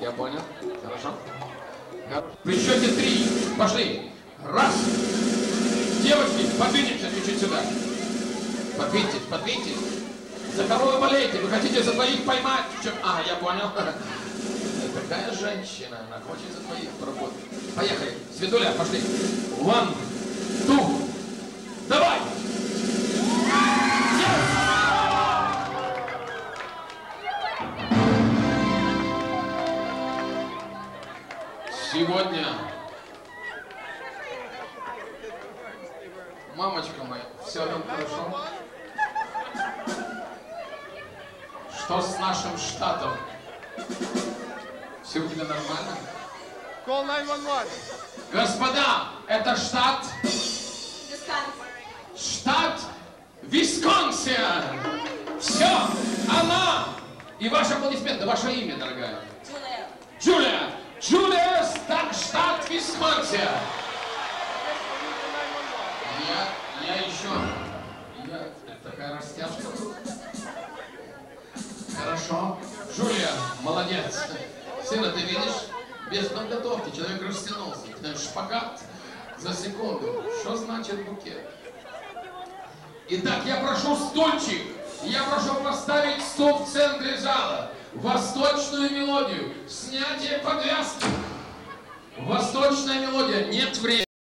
Я понял. Хорошо. При счете 3. Пошли. Раз. Девочки, подвинемся чуть-чуть сюда. Подвиньтесь, подвиньтесь. За кого вы болеете? Вы хотите за двоих поймать? А, я понял. Какая женщина, она хочет за двоих поработать. Поехали. Светуля, пошли. 1, 2. Давай! Сегодня, мамочка моя, все там хорошо. Что с нашим штатом? Все у тебя нормально? Call 911. Господа, это штат? Штат Висконсин. Все, она. И ваши аплодисменты, ваше имя, дорогая. Джулия. Джулия, штат Висконсин. Я еще... такая растяжка. Хорошо. Джулия, молодец. Сына, ты видишь? Без подготовки человек растянулся. Шпагат за секунду. Что значит букет? Итак, я прошу стульчик. Я прошу поставить стул в центре зала. Восточную мелодию. Снятие подвязки. Восточная мелодия. Нет времени.